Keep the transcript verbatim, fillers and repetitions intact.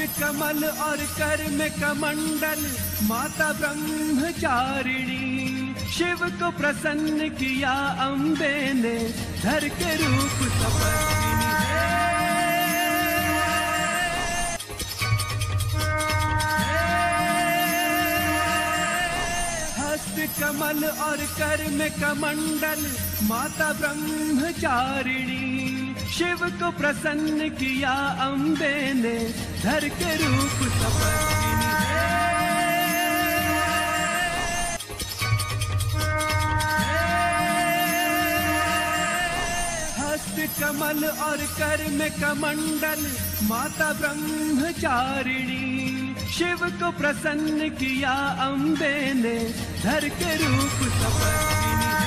कमल और कर में कमंडल माता ब्रह्मचारिणी, शिव को प्रसन्न किया अम्बे ने धर के रूप तपस्विनी। हस्त कमल और कर में कमंडल माता ब्रह्मचारिणी, शिव को प्रसन्न किया अम्बे ने धर के रूप तपस्विनी। हस्त कमल और कर में कमंडल माता ब्रह्मचारिणी, शिव को प्रसन्न किया अम्बे ने धर के रूप तपस्विनी।